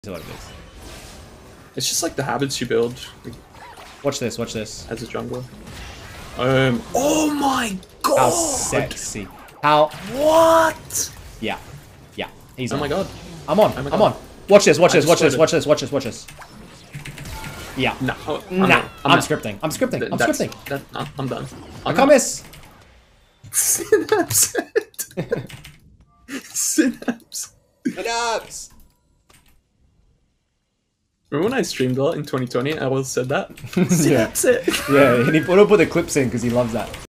What it is. It's just like the habits you build. Like, Watch this, watch this. as a jungler. Oh my god! How sexy. How... What? Yeah. Yeah. He's Oh on. my god. I'm on. Oh my I'm God. on. Watch this, watch I this, watch this, just watch this, watch this, watch this. Yeah. No. Nah. I'm not. scripting. I'm scripting. I'm That's- scripting. I'm done. I can't miss. Synapse. Synapse. Synapse. Remember when I streamed a lot in 2020? I always said that. Yeah. Synapse it. Yeah, and he put the clips in because he loves that.